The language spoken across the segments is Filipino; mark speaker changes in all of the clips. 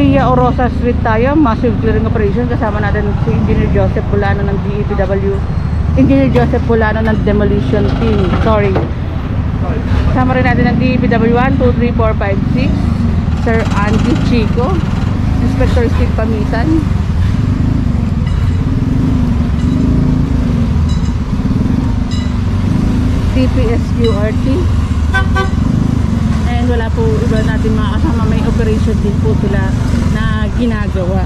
Speaker 1: Via Orosa Street tayo, massive clearing operation. Kasama natin si Engineer Joseph Bulano ng DEPW, Engineer Joseph Bulano ng Demolition Team. Sorry. Kasama rin natin ng DEPW 1, 2, 3, 4, 5, 6 Sir Andy Chico, Inspector Steve Pamitan, TPSQRT, and wala po iba natin mga kasama. May operation din po sila na ginagawa.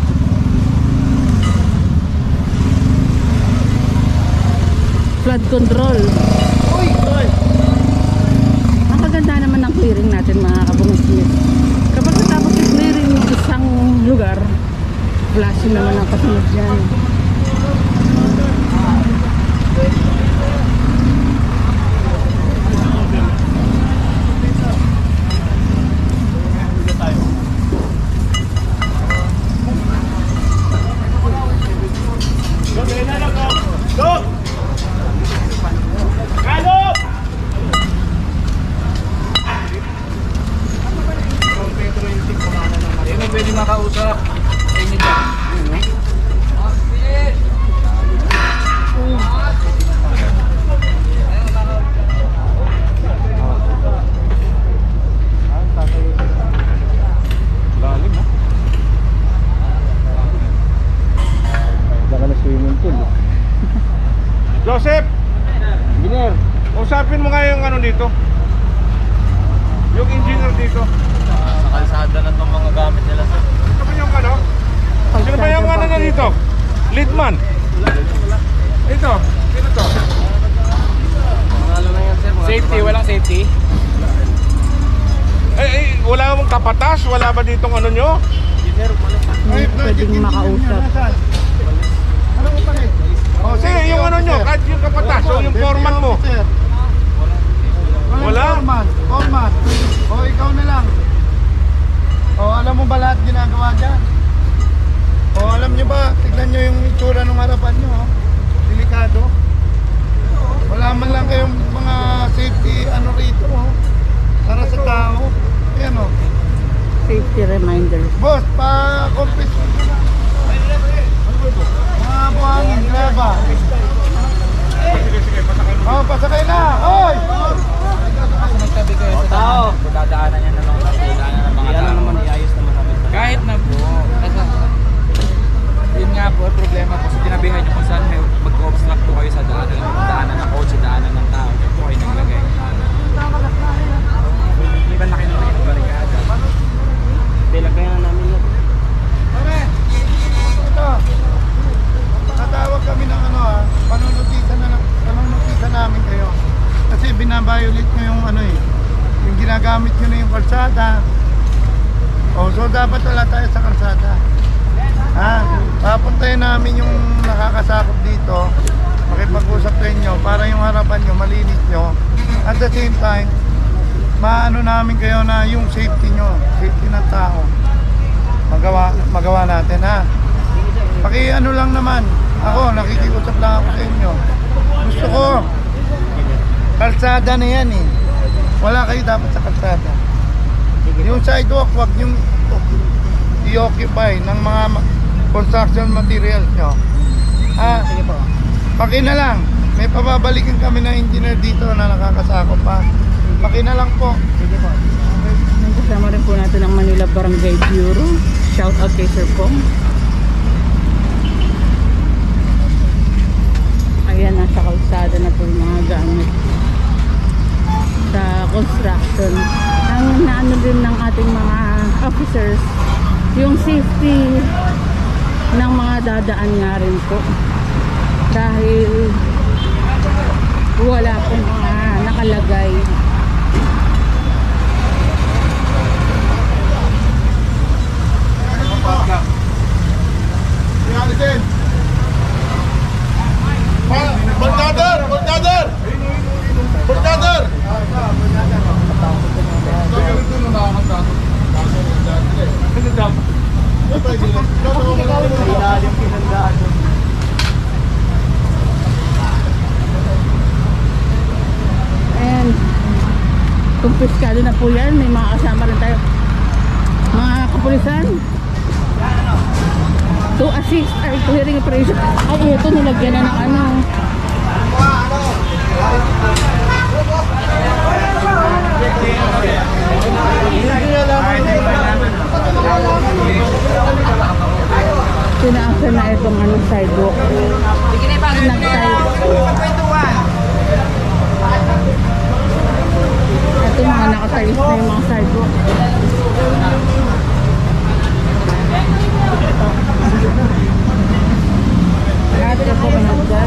Speaker 1: Flood control. Ang maganda naman ng clearing natin mga kabungismis. Kapag natapos yung clearing isang lugar, flashing naman ang kasunod dyan.
Speaker 2: Pwede makausap sa inyo dyan. Lalim ha? Baka na swimming pool.
Speaker 3: Joseph!
Speaker 2: Engineer!
Speaker 3: Usapin mo nga yung ano dito. Yung engineer dito.
Speaker 2: Sa kalsada na itong mga gamit nila sir.
Speaker 3: Ito ba yung ano? Sino ba yung ano na dito? Leadman? Ito. Sino to?
Speaker 2: Ano na yan sir? Safety, walang safety.
Speaker 3: Wala mong kapatas? Wala ba ditong ano nyo?
Speaker 2: Engineer,
Speaker 1: Hindi pwedeng makausap.
Speaker 3: Ano mo palit? Oh, sige, yung ano nyo, kahit yung kapatas o yung foreman mo. Wala?
Speaker 4: Foreman. O ikaw na lang. O alam mo ba lahat ginagawa dyan? O alam nyo ba, tignan nyo yung itsura ng harapan nyo. Delikado. Wala man lang kayong mga safety ano rito. Para sa tao. Ayan o.
Speaker 1: Safety reminders.
Speaker 4: Boss, pa-confess. Mga buhangin, graba.
Speaker 3: Sige, pasakay mo.
Speaker 4: O, pasakay na. Oy!
Speaker 2: magtabi kayo sa tao. Dadaanan niya na lang sa dadaanan ng mga tao. Naman iayos naman namin. Kahit na po. Kasi yun nga po, problema po sa tinabihan niyo kung saan may mag-obstruct po kayo sa daanan. Daanan ng coach, daanan ng tao. Kaya po kayo naglagay. Hindi ba laki naman yung barikada? Tilagay na namin yun.
Speaker 4: Pare, ito. Nakatawag kami ng ano ha, panunutisan namin kayo. Kasi binabiolate nyo yung ano eh, yung ginagamit nyo na yung kalsada. O, so dapat wala tayo sa kalsada. Ha? Papuntayin namin yung nakakasakop dito, makipag-usap sa inyo para yung harapan nyo, malinis nyo. At the same time, maano namin kayo na yung safety nyo, safety ng tao, magawa natin ha. Ano lang naman, ako nakikiusap lang ako sa inyo. Gusto ko, kalsada na yan eh. Wala kayo dapat sa kalsada. Yung sidewalk, wag yung i-occupy ng mga construction materials nyo. Ha? Paki na lang. May pababalikin kami na engineer dito na nakakasakop pa. Paki na lang po.
Speaker 1: Sige po. Kasama rin po natin ang Manila Barangay Bureau. Shout out kay Sir Pong. Ayan, nasa kalsada na po yung mga gamit sa construction. Ang naano din ng ating mga officers, yung safety ng mga dadaan nga rin po. Dahil wala pong mga nakalagay.
Speaker 4: Brother!
Speaker 1: And kumpiskado na po yan. May mga kasama rin tayo, mga kapulisan. To assist, ay to hearing operation. Ay, ito nilagyan na ng ano. Tinaasa na itong ano, sidewalk. Ito mga nakatayos na yung mga sidewalk. Lahat na po managdan.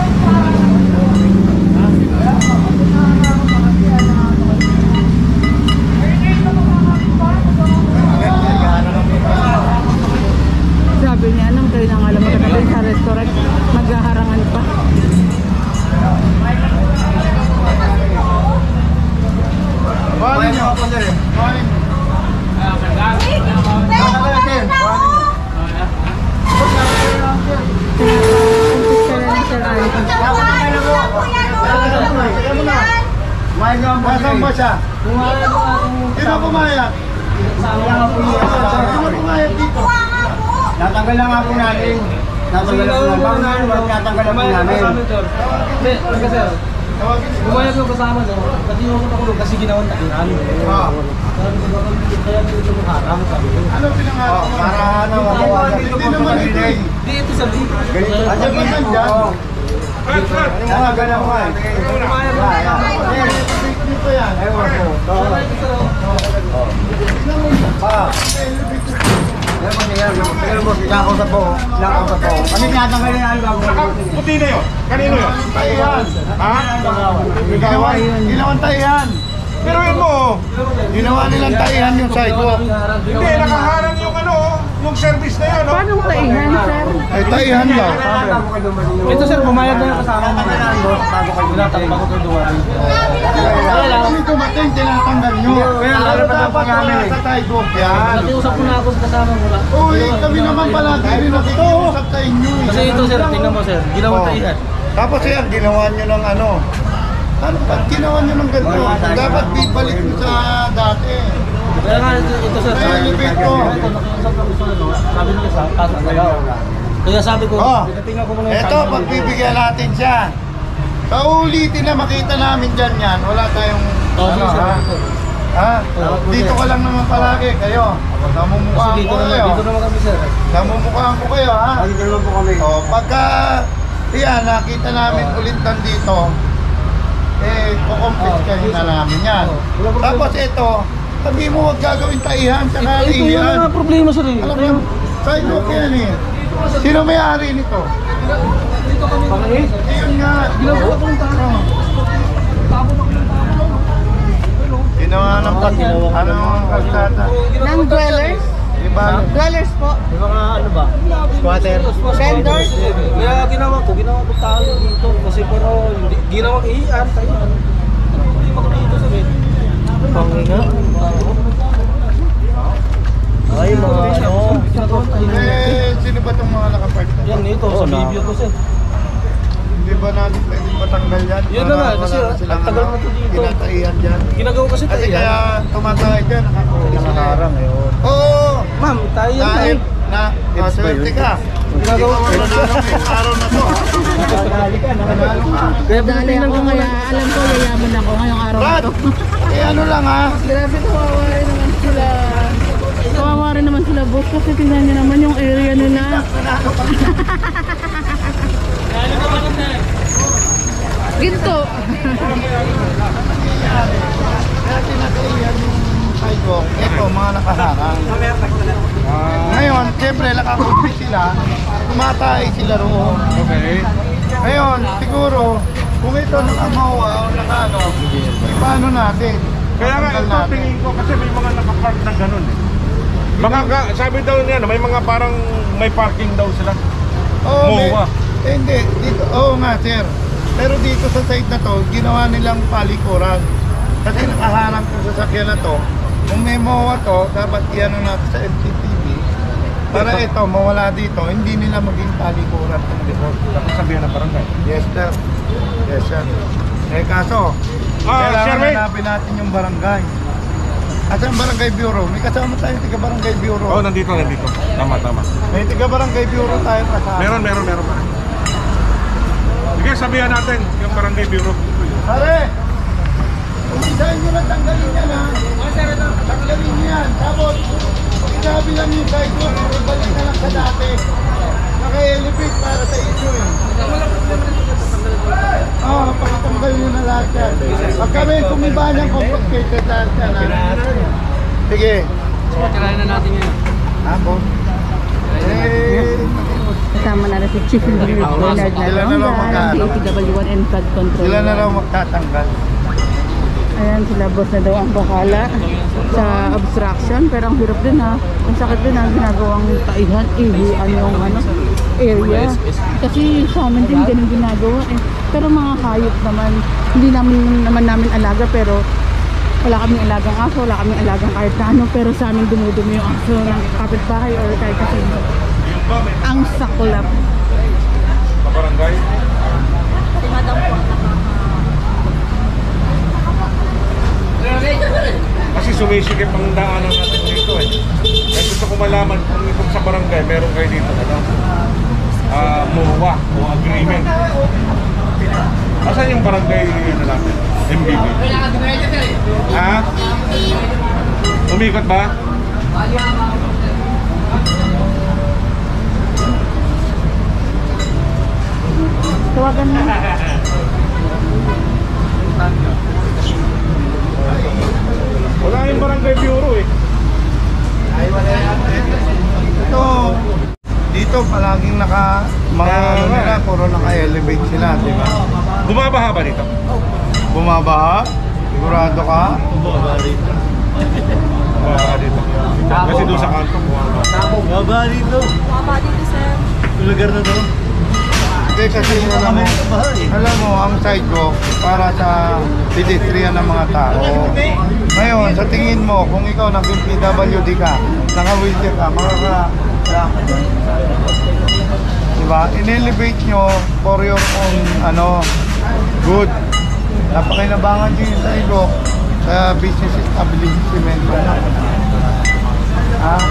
Speaker 1: Sabi niya, anong kayo nang alam magkatabi sa restaurant, maghaharangan pa.
Speaker 4: Buhanin nyo. Buhanin nyo. Nasaan ba siya? Sino pumayag? Sino pumayag dito?
Speaker 5: Natanggal lang nga po namin. Natanggal lang po namin. Natanggal lang po namin.
Speaker 2: Hindi, sir. Bumayag yung kasama no? Kasi yung ako kasi ginawan na iran. Kaya nito yung harang sabi ko.
Speaker 4: Ano pinangarap mo?
Speaker 5: Para ano,
Speaker 4: Hindi naman ito eh.
Speaker 2: Di ito sa di.
Speaker 4: Ano ba nandyan?
Speaker 5: Mga ganun ko eh.
Speaker 4: Dito yan.
Speaker 5: Ewan ko. Nakausap po. Ano tinatanggal na yan bago?
Speaker 3: Puti na yun. Kanino yun?
Speaker 4: Tayan.
Speaker 3: Ha?
Speaker 4: Ginawan tayan.
Speaker 3: Pero yun mo,
Speaker 4: Ginawa nilang tayan yung sidewalk.
Speaker 3: hindi, nakaharang yung ano, yung service na yun, no?
Speaker 1: Paano taihan, sir?
Speaker 4: Ay, tayan daw.
Speaker 2: Ito sir, pumayag na yung kasama mo. Bago kayo dumating.
Speaker 4: Kami dumating, tinatanggal nyo. Pero dapat wala sa sidewalk yan.
Speaker 2: Nakiusap ko na ako sa kasama mo.
Speaker 4: Uy, kami naman palagi rin nakikiusap sa inyo.
Speaker 2: Kasi ito sir, tingnan mo sir, ginawang taihan.
Speaker 4: Tapos yan, ginawa nyo ng ano. Ano ba't ginawa nyo ng ganito? Dapat bibalik nyo sa dati.
Speaker 2: Kaya nga ito sir,
Speaker 4: Ay, elevate ko.
Speaker 2: nakiusap na gusto no? Sabi nila sa kaso tagaw. Kaya sabi ko,
Speaker 4: Oh,
Speaker 2: tingnan ko muna yung
Speaker 4: eto, pagbibigyan natin siya. Paulitin na makita namin dyan yan. Wala tayong ano, ha? Ha? Dito ka lang naman palagi kayo. Namumukhaan
Speaker 2: Kasi
Speaker 4: ko kayo.
Speaker 2: dito naman kami sir.
Speaker 4: Namumukhaan ko kayo, ha?
Speaker 5: Dito naman po kami.
Speaker 4: O, pagka yan, nakita namin ulit nandito, eh, kukompiskahin na namin yan. Tapos ito, sabi mo huwag gagawin taihan, tsaka
Speaker 2: Ito yung
Speaker 4: iyan.
Speaker 2: mga problema sir eh.
Speaker 4: Alam mo, sidewalk yan eh. Sino may-ari nito? Yun nga.
Speaker 2: Ginagawa ko ng tao.
Speaker 4: Ginawa ng ano ang kalsada?
Speaker 1: Ng dwellers?
Speaker 4: Iba.
Speaker 1: Dwellers po.
Speaker 2: Yung mga ano ba?
Speaker 5: Squatter.
Speaker 1: Vendors?
Speaker 2: Kaya ginawa ko talo dito. Kasi pero ginawang iyan. Hindi ba ko dito sabi?
Speaker 5: Panginga. Ay, mga ano.
Speaker 4: Eh, sino ba itong mga nakapark na?
Speaker 2: Yan ito, sa video ko sir.
Speaker 4: Hindi ba natin pwedeng patanggal yan?
Speaker 2: Yan na nga, kasi
Speaker 4: silang
Speaker 2: tagal na to dito.
Speaker 4: Tinataihan dyan.
Speaker 2: Ginagawa kasi
Speaker 4: Kasi
Speaker 2: tayo.
Speaker 4: kaya tumatawid dyan,
Speaker 5: Nakaharang eh.
Speaker 4: Oo!
Speaker 2: Ma'am, tayo yan
Speaker 4: Dahil
Speaker 2: tayo.
Speaker 4: na, swerte ka.
Speaker 2: Ginagawa ko.
Speaker 4: Araw na to. Nanalo ka.
Speaker 1: Dali ako kaya alam ko yayaman ako ngayong araw na
Speaker 4: Brad,
Speaker 1: to.
Speaker 4: eh ano lang ha?
Speaker 1: Grabe, kawawa rin naman sila. Kawawa rin naman sila, boss, kasi tingnan niyo naman yung area nila. Ginto.
Speaker 4: Kaya tinataihan yung sidewalk. Ito, mga nakaharang. Ngayon, siyempre nakakumpi sila. Tumatay sila roon.
Speaker 3: Okay.
Speaker 4: Ngayon, siguro, kung ito nakamawa o nakano, paano natin?
Speaker 3: Kaya nga,
Speaker 4: Tanggal
Speaker 3: ito
Speaker 4: natin.
Speaker 3: tingin ko kasi may mga nakapark na ganun eh. Sabi daw niya, may mga parang may parking daw sila.
Speaker 4: Oo,
Speaker 3: MOA.
Speaker 4: hindi, dito, oo nga sir. Pero dito sa site na to, ginawa nilang palikuran. Kasi nakaharang ko sa sakyan na to. Kung may MOA to, dapat iyan natin sa MCTV. Para ito, mawala dito, hindi nila maging palikuran ng likod.
Speaker 3: Tapos sabihan ng barangay.
Speaker 4: Yes sir. Yes sir. Eh kaso,
Speaker 3: Chairman.
Speaker 4: kailangan hanapin natin yung barangay. Asan Barangay Bureau? May kasama tayo taga Barangay Bureau.
Speaker 3: Oh, nandito. Tama.
Speaker 4: May taga Barangay Bureau tayo kasama.
Speaker 3: Meron pa. Sige, sabihan natin yung Barangay Bureau.
Speaker 4: Pare! Umisahin nyo na tanggalin yan ha. Tanggalin nyo yan. Tapos, pag inabi lang yung side ko, ibalik na lang sa dati. Naka-elevate para sa inyo eh. Oo, pakatanggal nyo na lahat yan. Pag kami kumiba niyang complicated lahat yan ha. Sige.
Speaker 2: Tirahin na natin yun.
Speaker 4: Ako.
Speaker 1: Kasama na si Chief Engineer Bernard
Speaker 4: Sila na lang
Speaker 1: Nalonga ng DPW1 and Flood Control.
Speaker 4: Sila na lang magtatanggal.
Speaker 1: Ayan, sila boss na daw ang bakala sa obstruction. Pero ang hirap din ha. Ang sakit din ha, ginagawang taihan, yung area. Kasi sa amin din ganun ginagawa eh. Pero mga hayop naman, hindi namin alaga, pero wala kaming alagang aso, wala kaming alagang kahit na ano. Pero sa amin dumudumi yung aso ng kapitbahay or kahit kasi ang saklap.
Speaker 3: Sa barangay. Kasi sumisikip ang daanan natin dito eh. Kaya gusto ko malaman kung sa barangay meron kayo dito MOA o agreement. Asan yung barangay na natin? MBB. Ha? Umikot ba?
Speaker 1: Tawagan mo.
Speaker 3: Wala yung barangay bureau eh.
Speaker 4: Ito, dito palaging mga ano nila, puro naka-elevate sila, di ba?
Speaker 3: Bumabaha ba dito?
Speaker 4: Bumabaha? Sigurado ka?
Speaker 3: Bumabaha dito. Kasi doon sa kanto
Speaker 5: Baba dito, sir. Yung lugar na to.
Speaker 4: Hindi kasi alam mo, ang sidewalk para sa pedestrian ng mga tao. Ngayon, sa tingin mo, kung ikaw naging PWD ka, naka-wheelchair ka, makaka-lakad. Diba? In-elevate nyo for your own, good. Napakinabangan nyo yung sidewalk sa business establishment. Ha?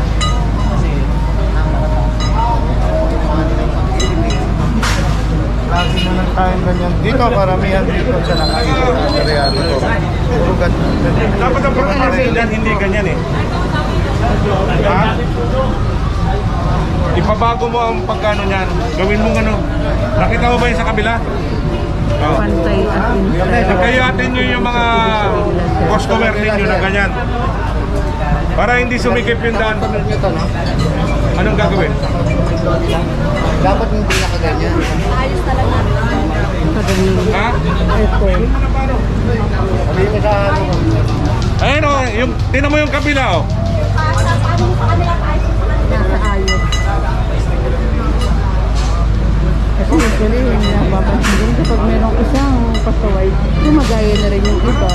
Speaker 4: Lagi na lang tayong ganyan. Dito, karamihan dito sa nakaisip na karyado ko. Puro ganyan.
Speaker 3: Dapat ang barangay dyan, hindi ganyan eh. Ha? Ipabago mo ang pagkano niyan. Gawin mo ano. Nakita mo ba yung sa kabila?
Speaker 1: Pantay at
Speaker 3: Nagkayatin nyo yung mga customer ninyo na ganyan. Para hindi sumikip yung daan. Anong gagawin?
Speaker 5: Dapat hindi nakaganyan.
Speaker 2: Ayos na lang natin.
Speaker 3: Ha?
Speaker 1: ito.
Speaker 5: Sabi mo sa ano.
Speaker 3: Ayun o, tinan mo yung kabila o.
Speaker 1: Nasa ayos. Kasi usually, hindi napapansin din kapag merong isang pasaway, gumagaya na rin yung iba.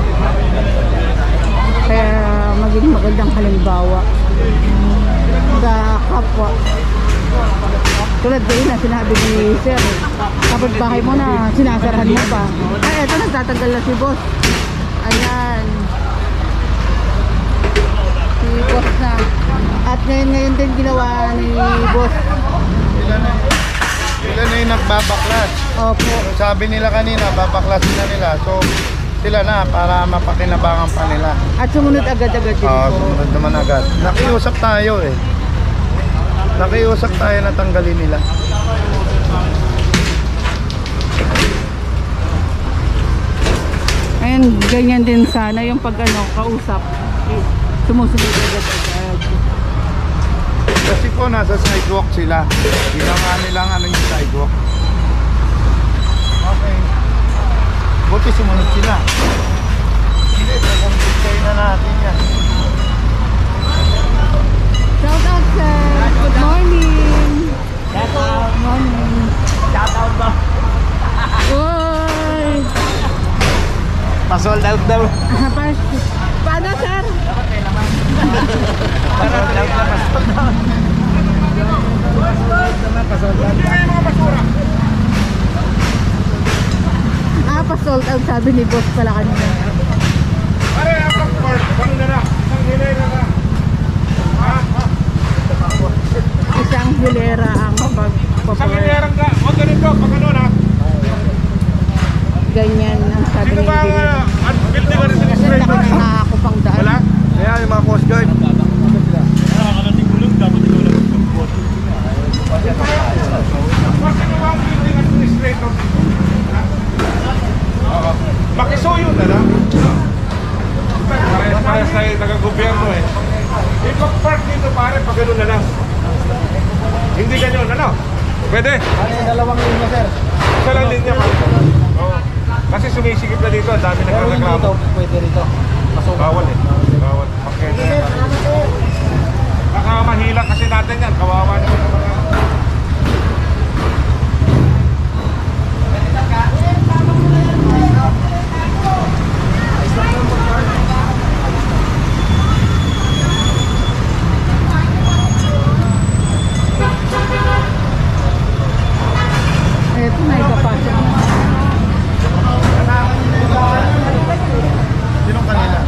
Speaker 1: Kaya maging magandang halimbawa sa kapwa. Tulad kayo na sinabi ni Sir, kapag bahay mo na, sinasarahan mo pa. Ay, eto, nagtatanggal na si Boss. Ayan. Si Boss na. At ngayon din ginawa ni Boss.
Speaker 4: Sila na yung nagbabaklas.
Speaker 1: Opo.
Speaker 4: Sabi nila kanina, babaklasin na nila. So, sila na para mapakinabangan pa nila.
Speaker 1: At sumunod agad-agad din
Speaker 4: Oo,
Speaker 1: po.
Speaker 4: sumunod naman agad. Nakiusap tayo eh. Nakiusap tayo na tanggalin nila.
Speaker 1: And ganyan din sana yung pag kausap. Sumusunod agad-agad.
Speaker 4: Kasi po nasa sidewalk sila. Ginawa nilang yung sidewalk. Okay. Buti sumunod sila. Hindi, pagkampitay na natin yan.
Speaker 1: Shout out sir! Good morning!
Speaker 5: Shout out.
Speaker 1: Good morning!
Speaker 5: Shout out ba?
Speaker 1: Uy!
Speaker 5: Pa-sold out daw.
Speaker 1: Paano sir?
Speaker 5: Pa-sold out na. Pa-sold out na.
Speaker 1: Pa-sold out sabi ni boss pala kanina.
Speaker 3: Pare, ang parehas tayo taga-gobyerno eh. Ipag-park dito pare, pag gano'n na lang. Hindi ganyan, ano? Pwede?
Speaker 5: Dalawang linya, sir.
Speaker 3: Isa lang linya pa. Oo. Kasi sumisigip na dito, ang dami nagkareklamo.
Speaker 5: Pwede rito.
Speaker 3: Bawal eh. Bawal. Pakete na yan. Baka mahila kasi natin yan. Kawawa naman ang mga...
Speaker 1: Ito na ipapasok mo.
Speaker 4: Sinong kanila?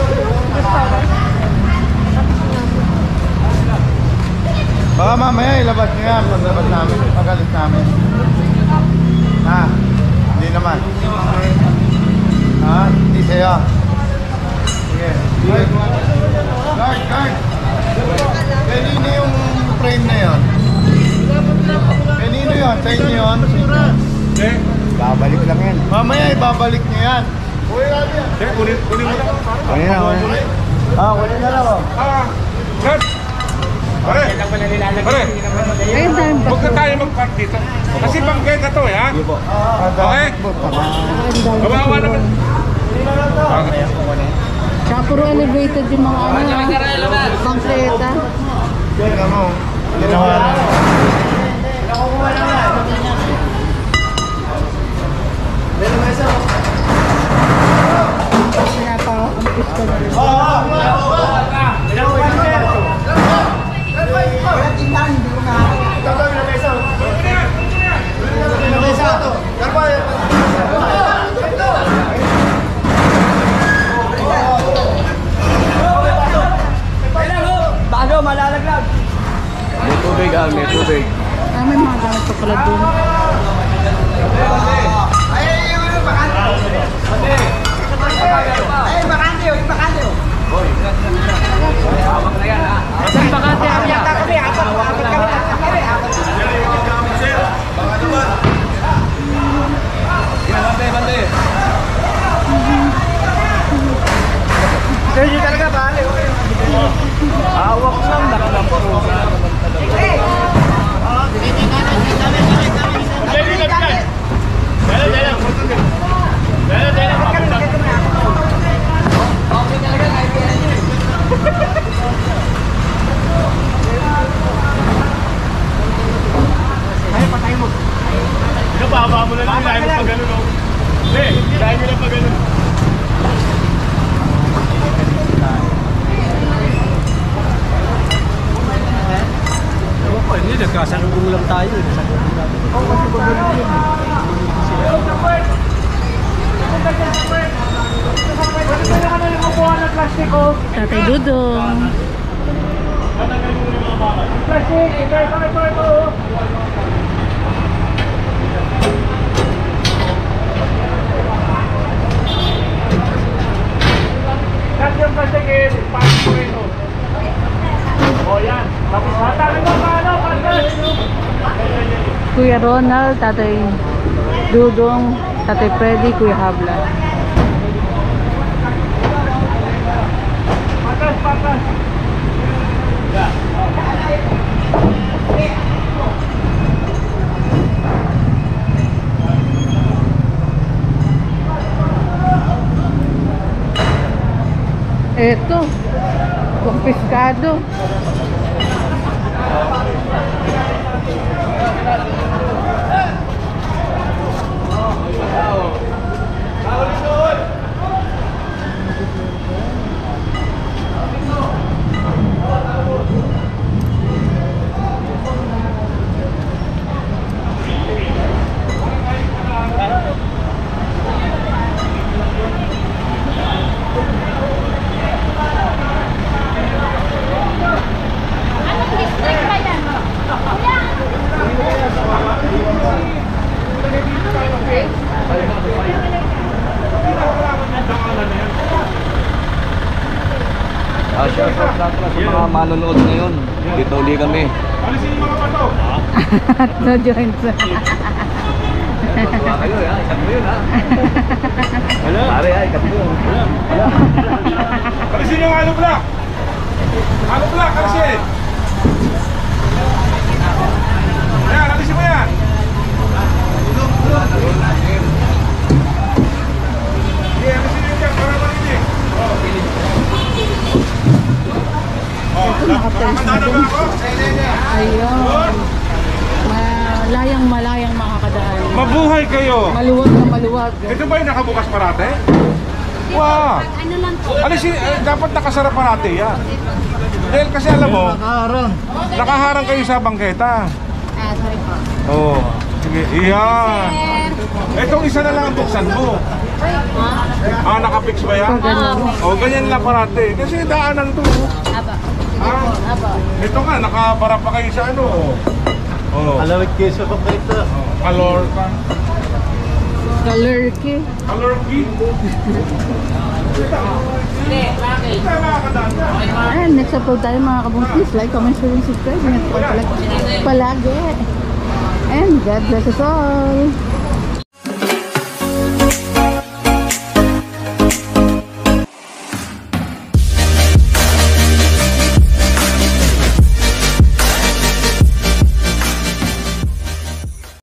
Speaker 4: Baka mamaya ilabas niyo yan paglabas namin, pagalit namin. Ha? Hindi naman. Ha? Hindi sa'yo. Sige. Guard, guard. Kanino yung frame na yun? Kanino yun? Sa inyo yun?
Speaker 3: Eh?
Speaker 5: Babalik lang yan.
Speaker 4: Mamaya ibabalik niyo yan.
Speaker 3: Eh, kunin mo lang.
Speaker 5: Kunin na, kunin. Kunin na lang, oh.
Speaker 3: Sir! Pare! Pare!
Speaker 1: Ayun tayo.
Speaker 3: Huwag na tayo mag-park dito. Kasi bangketa to eh, ha? Okay? Kawawa naman.
Speaker 1: Tsaka puro elevated yung mga ano. Pangkleta.
Speaker 4: Tingnan mo. Ginawa na.
Speaker 1: Pinapa-umpis ka na rin.
Speaker 5: Bago, malalaglag. May tubig, may tubig.
Speaker 1: May mga gamit pa pala dun. Saan bakante ako?
Speaker 5: Hindi talaga, bali. Awak lang, nakalampuro.
Speaker 3: Pinababa mo na lang, dahil mo pa gano'n, no? Hindi, dahil mo na pa gano'n.
Speaker 5: Hindi, nagkasalubong lang tayo.
Speaker 1: Tatay Dudong. Kuya Ronald, Tatay Dudong, Tatay Freddy, Kuya Habla. Eto, kumpiskado.
Speaker 5: Shoutout lang pala sa mga manonood ngayon. Dito uli kami.
Speaker 3: Alisin yung mga pato.
Speaker 1: No joints.
Speaker 5: Kayo, ha? Ikat mo yun, ha? Pare, ha? Ikat mo yun.
Speaker 3: Alisin Alisin yung hollow block. Hollow block, alisin. Ayan, alisin mo yan. Okay, alisin yun dyan para marinig. Nakakadaan ba ako?
Speaker 1: Ayun. Malayang makakadaan.
Speaker 3: Mabuhay kayo.
Speaker 1: Maluwag na maluwag.
Speaker 3: Ito ba yung nakabukas parate? Wow!
Speaker 6: Ano lang po?
Speaker 3: Alisin, dapat nakasara parate yan. Dahil kasi alam mo, nakaharang kayo sa bangketa.
Speaker 6: Sorry po.
Speaker 3: Oo. Sige, iyan. Itong isa na lang ang buksan mo. Ah, nakapix ba yan? O, ganyan lang parate. Kasi daanan to.
Speaker 6: Aba.
Speaker 3: Ah,
Speaker 6: Aba.
Speaker 3: ito nga, nakabara pa kayo sa ano. Oh.
Speaker 5: Alawit keso ko pa ito.
Speaker 3: Color pa.
Speaker 1: Color key.
Speaker 3: Color key.
Speaker 1: And next upload tayo mga kabungs. Please like, comment, share, and subscribe. Ingat po palagi. And God bless us all.